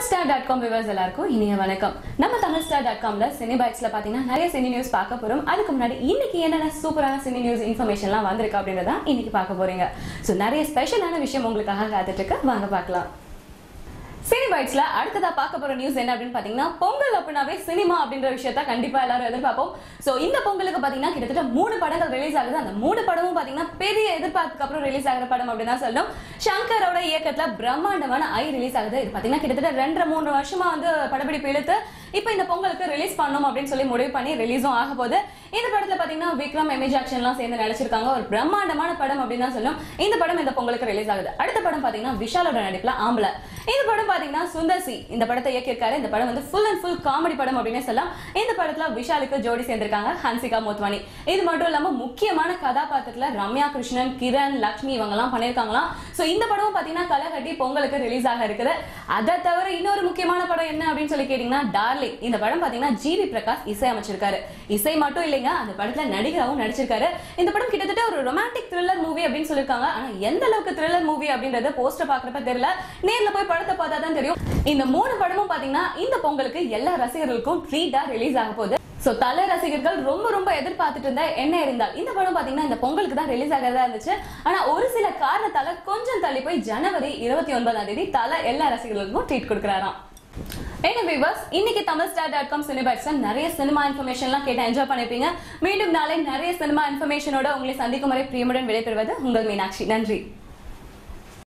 tamilstar.com viewers எல்லாருக்கும் இனிய வணக்கம். நம்ம tamilstar.comல சினிபைட்ஸ்ல பாத்தீங்கன்னா நிறைய சினி நியூஸ் பார்க்க போறோம். அதுக்கு முன்னாடி இன்னைக்கு என்னென்ன சூப்பரான சினி நியூஸ் இன்ஃபர்மேஷன்லாம் வந்திருக்கு அப்படின்றத இன்னைக்கு பார்க்க போறீங்க. சோ நிறைய ஸ்பெஷலான விஷயம் உங்களுக்காக காத்துட்டு இருக்கு. வாங்க பார்க்கலாம். சினிபைட்ஸ்ல அடுத்ததா பார்க்க போற நியூஸ் என்ன அப்படின்னு பாத்தீங்கன்னா பொங்கல் அப்படினாவே சினிமா அப்படின்ற விஷயத்த கண்டிப்பா எல்லாரும் எதிர்பார்ப்போம். சோ இந்த பொங்கலுக்கு பாத்தீங்கன்னா கிட்டத்தட்ட 3 படங்கள் ரிலீஸ் ஆகுது. அந்த 3 படமும் பாத்தீங்கன்னா பெரிய எதிர்பார்ப்புக்கு அப்புறம் ரிலீஸ் ஆகிற படம் அப்படின்னு சொல்லணும். சங்கரோட இயக்கத்துல பிரம்மாண்டமான ஐ ரிலீஸ் ஆகுது. இது பாத்தீங்கன்னா கிட்டத்தட்ட 2-3 வருஷமா வந்து படப்பிடிப்பு இழுத்து இப்போ இந்த பொங்கலுக்கு ரிலீஸ் பண்ணணும் அப்படின்னு சொல்லி முடிவு பண்ணி ரிலீஸும் ஆக போகுது. இந்த படத்துல பாத்தீங்கன்னா விக்ரம் எமேஜ் ஆக்ஷன்லாம் சேர்ந்து நடிச்சிருக்காங்க. ஒரு பிரம்மாண்டமான படம் அப்படின்னு தான் சொல்லணும். இந்த படம் இந்த பொங்கலுக்கு ரிலீஸ் ஆகுது. அடுத்த படம் பாத்தீங்கன்னா விஷாலோட நடிப்புல ஆம்பளை. இந்த படம் பாத்தீங்கன்னா சுந்தர்சி இந்த படத்தை இயக்கியிருக்காரு. இந்த படம் வந்து ஃபுல் அண்ட் ஃபுல் காமெடி படம் அப்படின்னு சொல்லலாம். இந்த படத்துல விஷாலுக்கு ஜோடி சேர்ந்திருக்காங்க ஹன்சிகா மோத்வானி. இது மட்டும் இல்லாம முக்கியமான கதாபாத்திரத்துல ரம்யா கிருஷ்ணன், கிரண், லக்ஷ்மி இவங்க எல்லாம் பண்ணிருக்காங்களாம். சோ இந்த படமும் பாத்தீங்கன்னா களை கட்டி பொங்கலுக்கு ரிலீஸ் ஆக இருக்குது. அதை தவிர இன்னொரு முக்கியமான படம் என்ன அப்படின்னு சொல்லி கேட்டீங்கன்னா டார்லிங். இந்த படம் பாத்தீங்கன்னா ஜிவி பிரகாஷ் இசை அமைச்சிருக்காரு. இசை மட்டும் இல்லைங்க, அந்த படத்துல நடிகராகவும் நடிச்சிருக்காரு. இந்த படம் கிட்டத்தட்ட ஒரு ரொமான்டிக் த்ரில்லர் மூவி அப்படின்னு சொல்லிருக்காங்க. ஆனா எந்த அளவுக்கு த்ரில்லர் மூவி அப்படின்றது போஸ்டர் பாக்குறப்ப தெரியல, நேர்ல போய் படத்தை பார்த்தா தான் தெரியும். இந்த 3 படமும் பாத்தீங்கன்னா இந்த பொங்கலுக்கு எல்லா ரசிகர்களுக்கும் ட்ரீட்டா ரிலீஸ் ஆக போகுது. சோ தல ரசிகர்கள் ரொம்ப எதிர்பார்த்துட்டு இருந்தா என்ன இருந்தால் இந்த படம் பாத்தீங்கன்னா இந்த பொங்கலுக்கு தான் ரிலீஸ் ஆகிறதா இருந்துச்சு. ஆனா ஒரு சில காரணத்தால கொஞ்சம் தள்ளி போய் ஜனவரி 29ஆம் தேதி தல எல்லா ரசிகர்களுக்கும் ட்ரீட் கொடுக்கறாராம். என்ன வியூவர்ஸ், இன்னைக்கு tamilstar.com சினிபைட்ஸ்ல நிறைய சினிமா இன்ஃபர்மேஷன்லாம் கேட்டு என்ஜாய் பண்ணிருப்பீங்க. மீண்டும் நாளை நிறைய சினிமா இன்ஃபர்மேஷனோட உங்களை சந்திக்கும் வரை பிரியமுடன் விடைபெறுவது உங்கள் மீனாட்சி. நன்றி.